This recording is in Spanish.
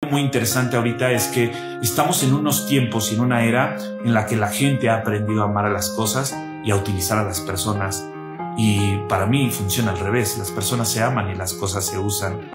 Muy interesante ahorita es que estamos en unos tiempos y en una era en la que la gente ha aprendido a amar a las cosas y a utilizar a las personas. Y para mí funciona al revés, las personas se aman y las cosas se usan.